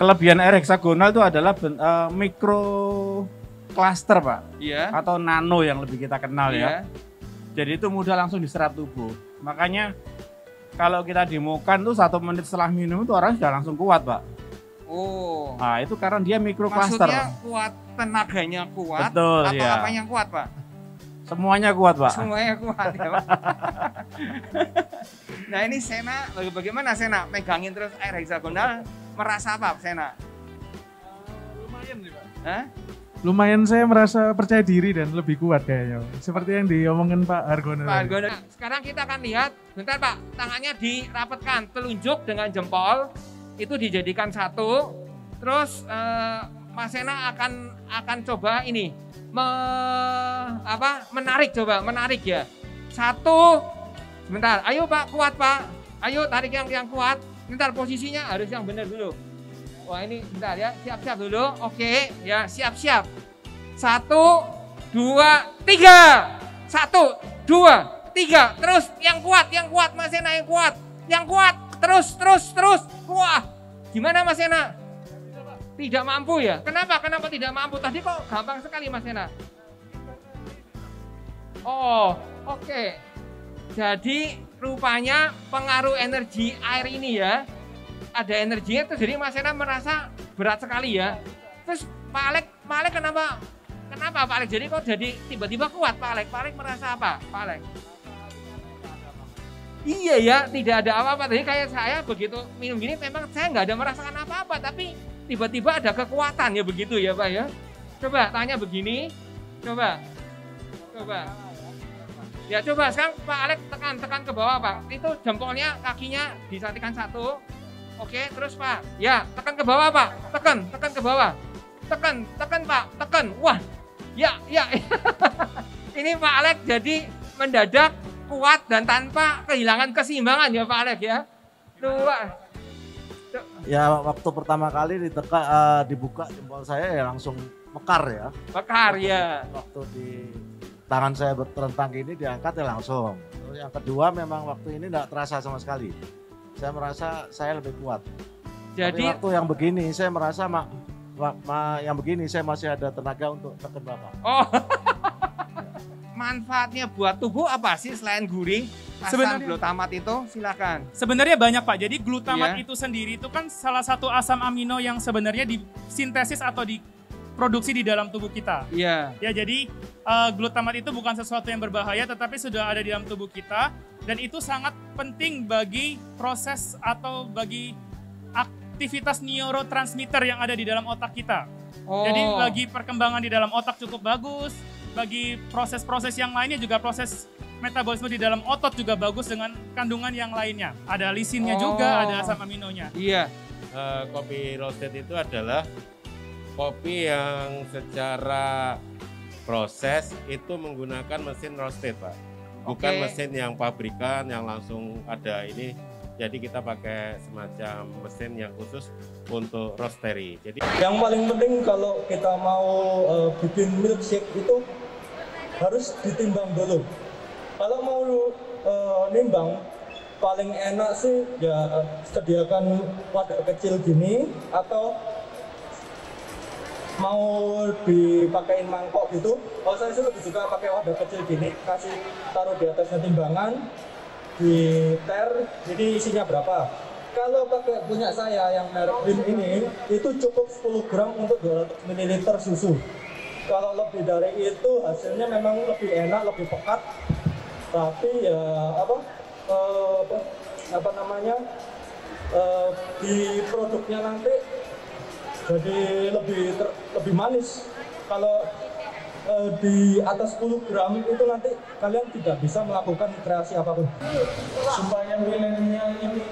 Kelebihan air heksagonal itu adalah mikro cluster, Pak. Iya. Atau nano yang lebih kita kenal Iya. ya. Jadi itu mudah langsung diserap tubuh. Makanya kalau kita demokan tuh 1 menit setelah minum itu orang sudah langsung kuat, Pak. Oh. Nah, itu karena dia mikro cluster. Maksudnya kuat, tenaganya kuat. Betul, atau ya. apa yang kuat, Pak? Semuanya kuat, Pak. Semuanya kuat ya, Pak. Nah, ini Sena, bagaimana Sena megangin terus air heksagonal, merasa apa Sena? Lumayan nih, Pak. Hah? Lumayan, saya merasa percaya diri dan lebih kuat kayaknya. Seperti yang diomongin Pak Argono. Pak Argono. Nah, sekarang kita akan lihat, bentar Pak, tangannya dirapatkan, telunjuk dengan jempol, itu dijadikan satu, terus Mas Sena akan coba ini, menarik ya. Satu, sebentar, ayo Pak, kuat Pak, ayo tarik yang kuat, bentar posisinya harus yang benar dulu. Wah ini bentar ya, siap-siap dulu, oke, ya siap-siap. 1, 2, 3, 1, 2, 3, terus yang kuat Mas Sena, yang kuat, terus, wah, gimana Mas Sena? Tidak mampu ya? Kenapa tidak mampu? Tadi kok gampang sekali Mas Sena? Oh, oke. Jadi rupanya pengaruh energi air ini ya, ada energinya terus jadi Mas Sena merasa berat sekali ya. Terus Pak Alek kenapa Pak Alek jadi kok jadi tiba-tiba kuat Pak Alek? Pak Alek merasa apa Pak Alek? Iya ya, tidak ada apa-apa. Tadi kayak saya begitu minum gini memang saya nggak ada merasakan apa-apa, tapi tiba-tiba ada kekuatan ya begitu ya Pak ya. Coba tanya begini, coba. Ya coba sekarang Pak Alek tekan ke bawah Pak. Itu jempolnya kakinya disatikan satu. Oke, terus Pak. Ya, tekan ke bawah Pak. Tekan ke bawah. Tekan Pak, tekan. Wah. Ya. Ini Pak Alek jadi mendadak kuat dan tanpa kehilangan keseimbangan ya Pak Alek ya. Dua. Ya waktu pertama kali dibuka jempol saya ya langsung mekar ya. Mekar ya. Waktu di tangan saya berterentang gini diangkat ya langsung. Terus yang kedua memang waktu ini tidak terasa sama sekali. Saya merasa saya lebih kuat. Jadi tapi waktu yang begini saya merasa yang begini saya masih ada tenaga untuk tekan Bapak. Oh. Manfaatnya buat tubuh apa sih selain gurih? Asam glutamat itu silakan. Sebenarnya banyak Pak. Jadi glutamat itu sendiri itu kan salah satu asam amino yang sebenarnya disintesis atau diproduksi di dalam tubuh kita. Iya. Ya jadi glutamat itu bukan sesuatu yang berbahaya, tetapi sudah ada di dalam tubuh kita dan itu sangat penting bagi proses atau bagi aktivitas neurotransmitter yang ada di dalam otak kita. Oh. Jadi bagi perkembangan di dalam otak cukup bagus, bagi proses-proses yang lainnya juga proses metabolisme di dalam otot juga bagus dengan kandungan yang lainnya. Ada lisinnya juga, ada asam aminonya. Iya. Kopi roasted itu adalah kopi yang secara proses itu menggunakan mesin roasted Pak. Bukan mesin yang pabrikan yang langsung ada ini. Jadi kita pakai semacam mesin yang khusus untuk roastery. Jadi yang paling penting kalau kita mau bikin milkshake itu harus ditimbang dulu. Kalau mau nimbang paling enak sih ya sediakan wadah kecil gini atau mau dipakein mangkok gitu. Kalau saya sih lebih suka pakai wadah kecil gini, kasih taruh di atasnya timbangan, di ter, jadi isinya berapa. Kalau pakai punya saya yang merek Bim ini, itu cukup 10 gram untuk 200 ml susu. Kalau lebih dari itu hasilnya memang lebih enak, lebih pekat. Tapi ya di produknya nanti jadi lebih manis. Kalau di atas 10 gram itu nanti kalian tidak bisa melakukan kreasi apapun. Supaya milenial ini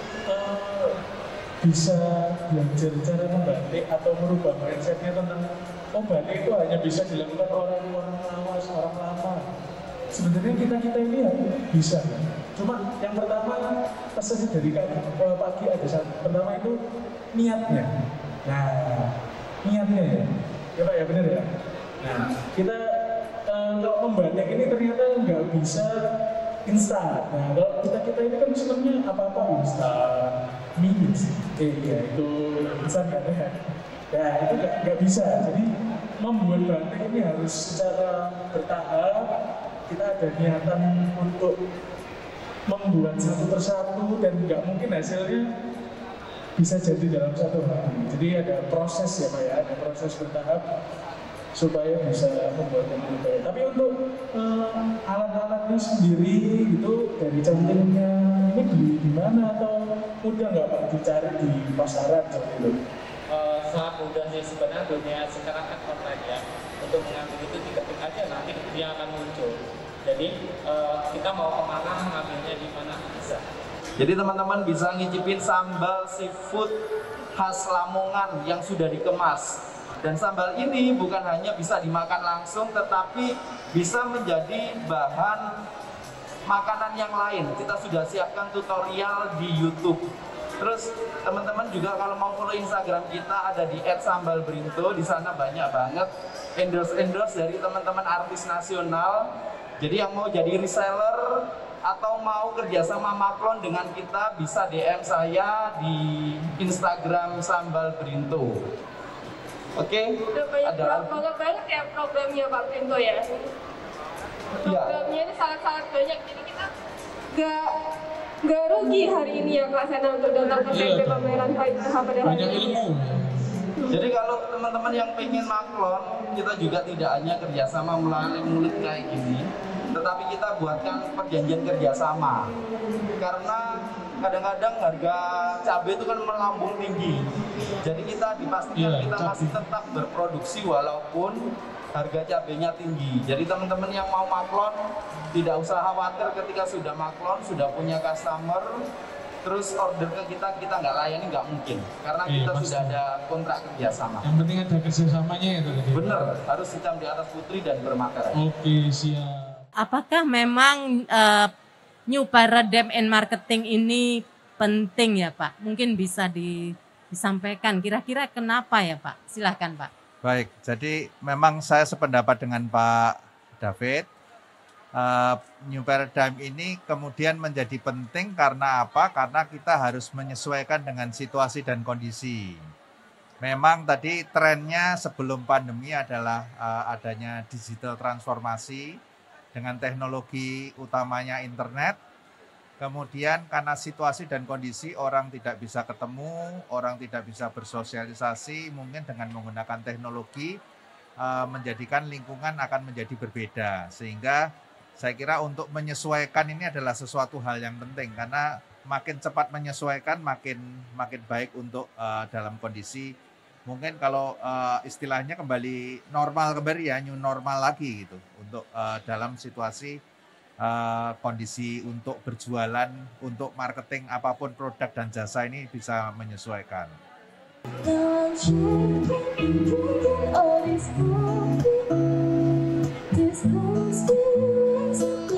bisa belajar cara membatik atau merubah mindsetnya tentang batik itu hanya bisa dilakukan orang-orang lawas, orang lama. Sebenarnya kita ini bisa kan? Cuma yang pertama pesannya dari pagi ada satu. Pertama itu niatnya. Nah, niatnya ya Pak ya benar ya. Nah, kita kalau membatik ini ternyata nggak bisa instan. Nah kalau kita ini kan sistemnya apa-apa instan, mie instan, ya itu instan kan ya. Nah itu nggak bisa. Jadi membuat batik ini harus secara bertahap. Kita ada niatan untuk membuat satu persatu dan nggak mungkin hasilnya bisa jadi dalam satu hari. Jadi ada proses ya Pak ya, ada proses bertahap supaya bisa membuat yang lebih baik. Tapi untuk alat-alatnya sendiri gitu dari cantingnya ini beli di mana atau mudah nggak Pak dicari di pasaran seperti itu? Sangat mudah sih sebenarnya, dunia sekarang kan online ya. Untuk mengambil itu diketik aja nanti dia akan muncul. Jadi kita mau kemana mengambilnya di mana bisa. Jadi teman-teman bisa ngicipin sambal seafood khas Lamongan yang sudah dikemas. Dan sambal ini bukan hanya bisa dimakan langsung, tetapi bisa menjadi bahan makanan yang lain. Kita sudah siapkan tutorial di YouTube. Terus teman-teman juga kalau mau follow Instagram kita ada di @sambalberinto. Di sana banyak banget endorse dari teman-teman artis nasional. Jadi yang mau jadi reseller atau mau kerjasama maklon dengan kita bisa DM saya di Instagram Sambal Berinto. Oke? Ada banyak banget ya programnya Pak Berinto ya. Programnya ini sangat-sangat banyak. Jadi kita nggak rugi hari ini ya Kak Sena untuk datang ke TP pameran pada hari ini. Jadi kalau teman-teman yang pengen maklon, kita juga tidak hanya kerjasama melalui mulut kayak gini, tetapi kita buatkan perjanjian kerjasama. Karena kadang-kadang harga cabai itu kan melambung tinggi. Jadi kita dipastikan kita masih tetap berproduksi walaupun harga cabainya tinggi. Jadi teman-teman yang mau maklon tidak usah khawatir ketika sudah maklon, sudah punya customer, terus order ke kita nggak layani, nggak mungkin. Karena kita sudah ada kontrak kerjasama. Yang penting ada kerjasamanya itu. Bener, harus hitam di atas putri dan bermaterai. Oke, siap. Apakah memang new paradigm and marketing ini penting ya Pak? Mungkin bisa disampaikan kira-kira kenapa ya Pak? Silahkan Pak. Baik, jadi memang saya sependapat dengan Pak David. New paradigm ini kemudian menjadi penting karena apa? Karena kita harus menyesuaikan dengan situasi dan kondisi. Memang tadi trennya sebelum pandemi adalah adanya digital transformasi dengan teknologi utamanya internet. Kemudian karena situasi dan kondisi orang tidak bisa ketemu, orang tidak bisa bersosialisasi, mungkin dengan menggunakan teknologi menjadikan lingkungan akan menjadi berbeda. Sehingga saya kira untuk menyesuaikan ini adalah sesuatu hal yang penting karena makin cepat menyesuaikan makin baik untuk dalam kondisi mungkin kalau istilahnya kembali normal kembali ya, new normal lagi gitu untuk dalam situasi kondisi untuk berjualan, untuk marketing apapun produk dan jasa ini bisa menyesuaikan. This